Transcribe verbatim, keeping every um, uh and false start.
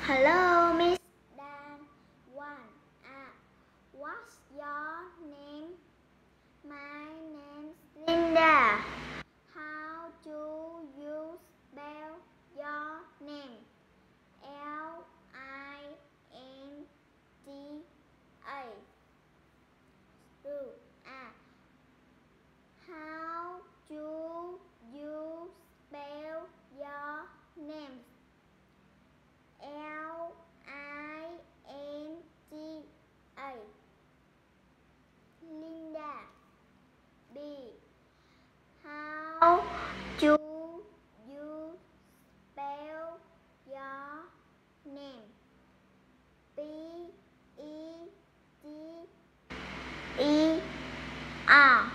Hello, Miss Dan. One. Ah, what's your name? My name's Linda. How do you spell your name? L I N D A. Two. Ah, how do you spell your name? L I N D A. Linda. B. How do you spell your name? B E D E R.